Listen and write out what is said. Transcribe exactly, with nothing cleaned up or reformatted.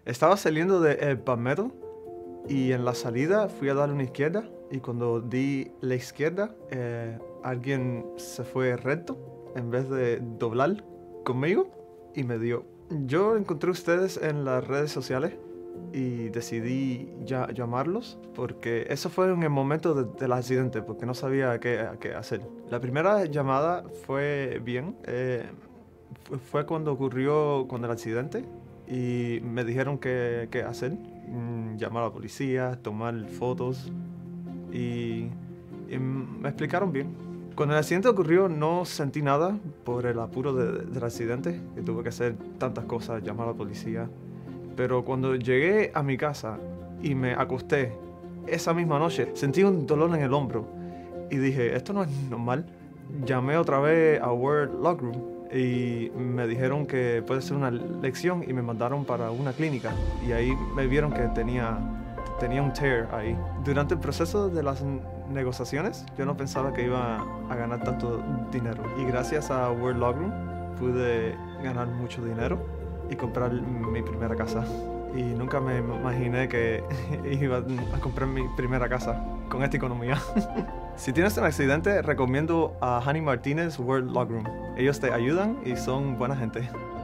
Estaba saliendo de El Palmetto y en la salida fui a dar una izquierda y cuando di la izquierda eh, alguien se fue recto en vez de doblar conmigo y me dio. Yo encontré a ustedes en las redes sociales y decidí ya llamarlos porque eso fue en el momento de, del accidente porque no sabía qué, qué hacer. La primera llamada fue bien, eh, fue, fue cuando ocurrió con el accidente y me dijeron qué, qué hacer, mm, llamar a la policía, tomar fotos y, y me explicaron bien. Cuando el accidente ocurrió no sentí nada por el apuro de, del accidente, que tuve que hacer tantas cosas, llamar a la policía. Pero cuando llegué a mi casa y me acosté esa misma noche, sentí un dolor en el hombro y dije, esto no es normal. Llamé otra vez a Word Logroom y me dijeron que puede ser una lección y me mandaron para una clínica y ahí me vieron que tenía, tenía un tear ahí. Durante el proceso de las negociaciones yo no pensaba que iba a ganar tanto dinero y gracias a Word Logroom pude ganar mucho dinero y comprar mi primera casa. Y nunca me imaginé que iba a comprar mi primera casa con esta economía. Si tienes un accidente, recomiendo a Hani Martínez Word Logroom. Ellos te ayudan y son buena gente.